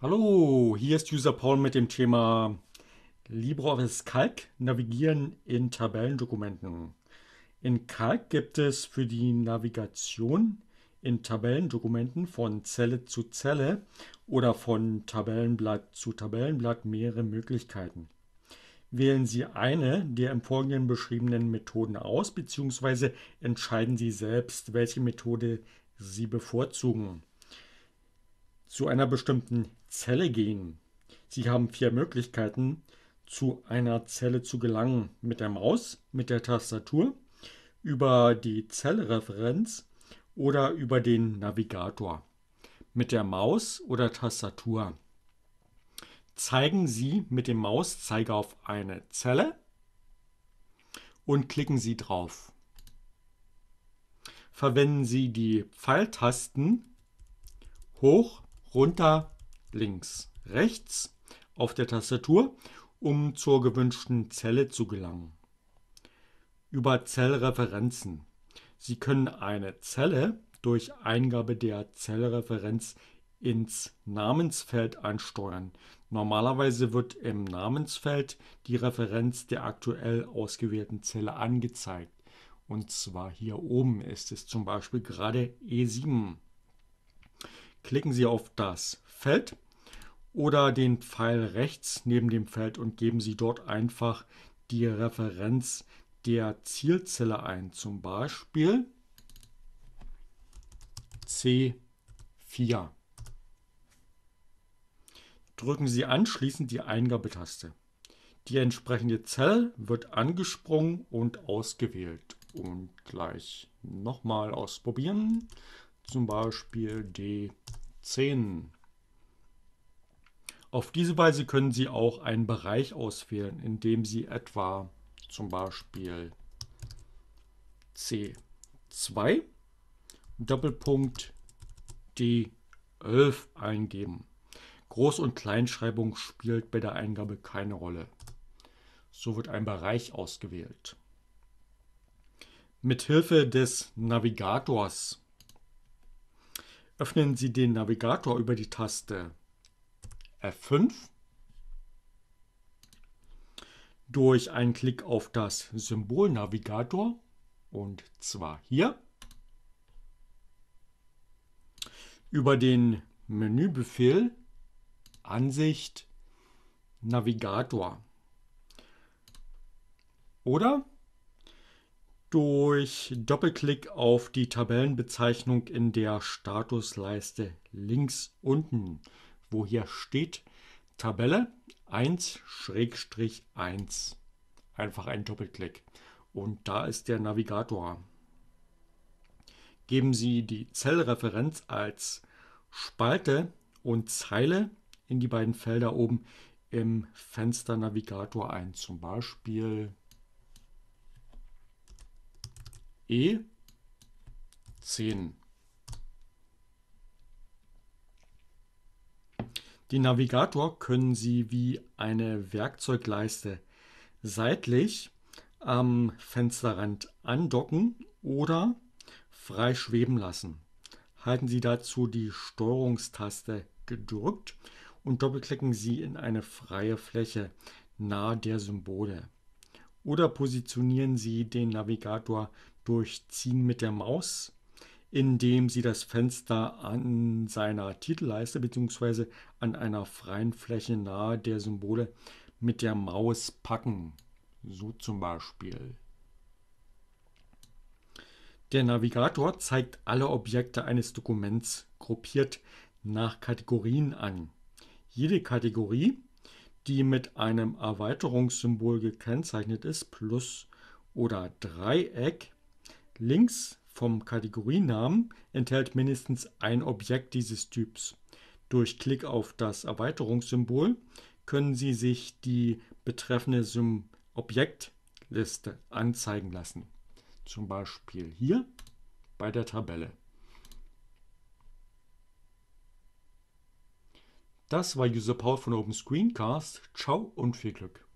Hallo, hier ist User Paul mit dem Thema LibreOffice Calc, Navigieren in Tabellendokumenten. In Calc gibt es für die Navigation in Tabellendokumenten von Zelle zu Zelle oder von Tabellenblatt zu Tabellenblatt mehrere Möglichkeiten. Wählen Sie eine der im Folgenden beschriebenen Methoden aus, beziehungsweise entscheiden Sie selbst, welche Methode Sie bevorzugen. Zu einer bestimmten Zelle gehen. Sie haben vier Möglichkeiten, zu einer Zelle zu gelangen: mit der Maus, mit der Tastatur, über die Zellreferenz oder über den Navigator. Mit der Maus oder Tastatur zeigen Sie mit dem Mauszeiger auf eine Zelle und klicken Sie drauf. Verwenden Sie die Pfeiltasten hoch, runter, links, rechts auf der Tastatur, um zur gewünschten Zelle zu gelangen. Über Zellreferenzen. Sie können eine Zelle durch Eingabe der Zellreferenz ins Namensfeld ansteuern. Normalerweise wird im Namensfeld die Referenz der aktuell ausgewählten Zelle angezeigt. Und zwar hier oben ist es zum Beispiel gerade E7. Klicken Sie auf das Feld oder den Pfeil rechts neben dem Feld und geben Sie dort einfach die Referenz der Zielzelle ein, zum Beispiel C4. Drücken Sie anschließend die Eingabetaste. Die entsprechende Zelle wird angesprungen und ausgewählt. Und gleich nochmal ausprobieren, zum Beispiel D10. Auf diese Weise können Sie auch einen Bereich auswählen, indem Sie etwa zum Beispiel C2 Doppelpunkt D11 eingeben. Groß- und Kleinschreibung spielt bei der Eingabe keine Rolle. So wird ein Bereich ausgewählt. Mithilfe des Navigators öffnen Sie den Navigator über die Taste F5. Durch einen Klick auf das Symbol Navigator, und zwar hier, über den Menübefehl Ansicht Navigator oder durch Doppelklick auf die Tabellenbezeichnung in der Statusleiste links unten, wo hier steht Tabelle 1/1. Einfach ein Doppelklick. Und da ist der Navigator. Geben Sie die Zellreferenz als Spalte und Zeile in die beiden Felder oben im Fenster Navigator ein. Zum Beispiel E10. Den Navigator können Sie wie eine Werkzeugleiste seitlich am Fensterrand andocken oder frei schweben lassen. Halten Sie dazu die Steuerungstaste gedrückt und doppelklicken Sie in eine freie Fläche nahe der Symbole. Oder positionieren Sie den Navigator durch Ziehen mit der Maus, indem Sie das Fenster an seiner Titelleiste bzw. an einer freien Fläche nahe der Symbole mit der Maus packen. So zum Beispiel. Der Navigator zeigt alle Objekte eines Dokuments gruppiert nach Kategorien an. Jede Kategorie, die mit einem Erweiterungssymbol gekennzeichnet ist, Plus oder Dreieck, links vom Kategorienamen, enthält mindestens ein Objekt dieses Typs. Durch Klick auf das Erweiterungssymbol können Sie sich die betreffende Objektliste anzeigen lassen. Zum Beispiel hier bei der Tabelle. Das war User Paul von Open Screencast. Ciao und viel Glück.